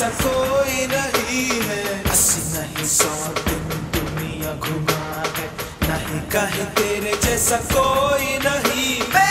जैसा कोई नहीं है। 80 नहीं 100 दिन दुनिया घुमा है, नहीं कहीं तेरे जैसा कोई नहीं।